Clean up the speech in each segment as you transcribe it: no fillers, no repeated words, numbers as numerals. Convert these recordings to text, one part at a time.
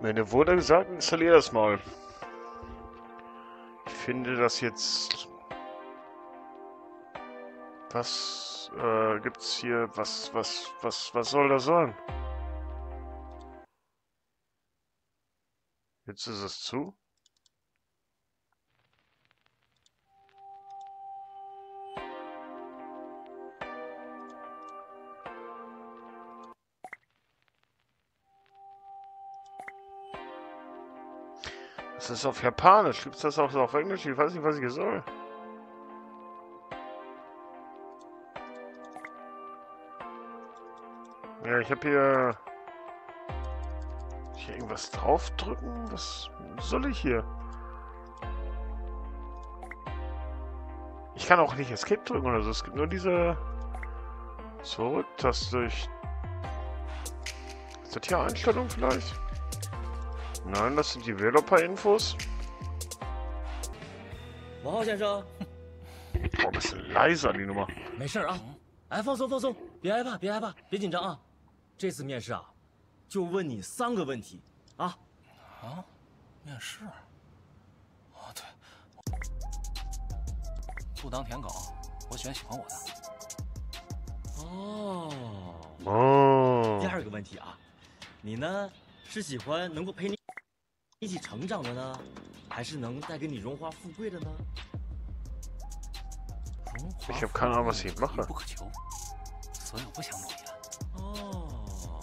Mir wurde gesagt, installier das mal. Ich finde das jetzt... Was gibt's hier? Was soll das sein? Jetzt ist es zu. Das ist auf Japanisch. Gibt's das auch auf Englisch? Ich weiß nicht, was ich hier soll. Ja, ich habe hier... Hier irgendwas draufdrücken? Was soll ich hier? Ich kann auch nicht Escape drücken oder so. Es gibt nur diese Zurück-Taste. Ist das hier Einstellung vielleicht? Nein, das sind Developer-Infos. 王浩先生， Boah, bisschen leiser die Nummer. 没事啊，哎，放松放松，别害怕，别害怕，别紧张啊。这次面试啊，就问你3个问题啊。 啊，面试？哦，对，不当舔狗，我选喜欢我的。 哦。 哦。 第2个问题啊，你呢是喜欢能够陪你一起成长的呢，还是能带给你荣华富贵的呢？ Ich habe keine Ahnung, was ich mache. 不可求，所以我不想努力了。 哦。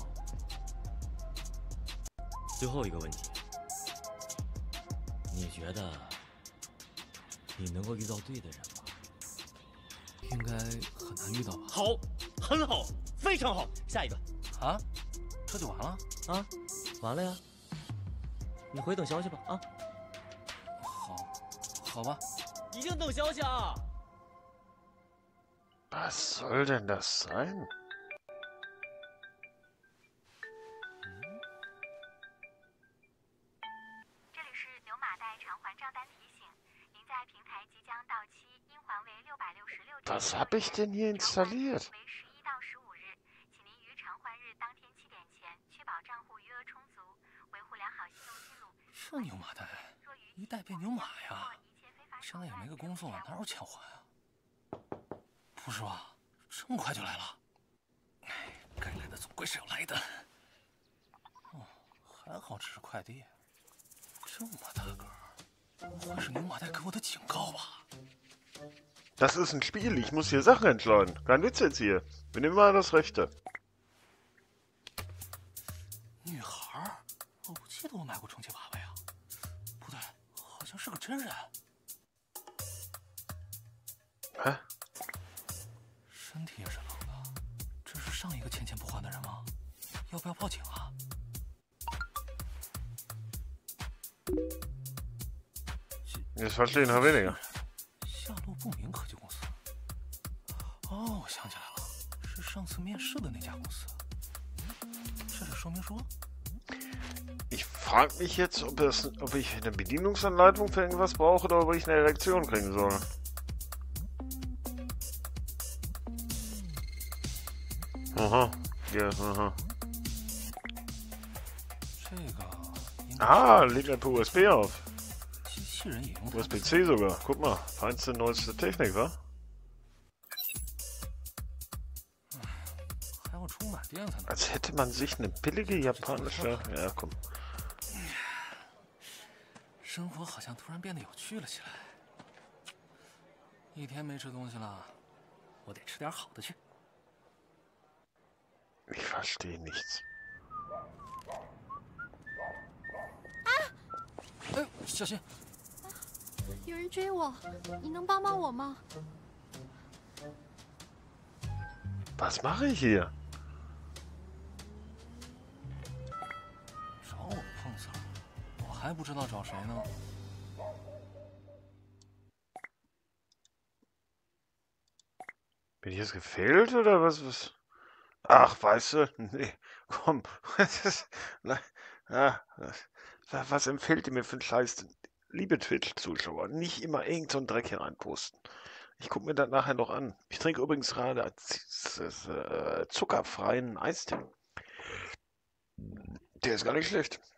最后一个问题，你觉得你能够遇到对的人吗？ 应该很难遇到吧？ 好，很好，非常好。下一个啊，这就完了？ 啊，完了呀。你回等消息吧啊。 好吧。 一定等消息啊。 Was soll denn das sein? 这里是牛马代偿还账单提醒，您在平台即将到期，应还为666天。 Was habe ich denn hier installiert? 为11到15日，请您于偿还日当天7点前确保账户余额充足，维护良好信用记录。 这牛马代，一代变牛马呀！现在也没个工作，哪有钱还啊？ 不是吧？这么快就来了？哎，该来的总归是要来的。哦，还好只是快递。这么大个儿，不会是牛马代给我的警告吧？ Das ist ein Spiel. Ich muss hier Sachen entscheiden. Kein Witz jetzt hier. Wir nehmen mal das Rechte. 女孩儿？我不记得我买过充气娃娃呀。不对，好像是个真人。 Hä? 身体也是冷的，这是上一个欠钱不还的人吗？要不要报警啊？ Das verstehen wir weniger. 下落不明科技公司。哦，我想起来了，是上次面试的那家公司。这里说明书。 Ich frage mich jetzt, ob ich eine Bedienungsanleitung für irgendwas brauche oder ob ich eine Erektion kriegen soll. Aha, ja, aha. Ah, legt ein paar USB auf. USB-C sogar. Guck mal, feinste, neueste Technik, wa? Als hätte man sich eine billige japanische... Ja, komm. 生活好像突然变得有趣了起来。一天没吃东西了，我得吃点好的去。 Ich verstehe nichts. 哎，小心！ 有人追我，你能帮帮我吗？ Was mache ich hier? 找我碰瓷儿，我还不知道找谁呢。 Bin ich jetzt gefehlt oder was? Ach, weißt du, nee, komm. Was empfiehlt ihr mir für einen Scheiß? Liebe Twitch-Zuschauer, nicht immer irgend so einen Dreck hier reinposten. Ich gucke mir das nachher noch an. Ich trinke übrigens gerade zuckerfreien Eistee. Der ist gar nicht schlecht.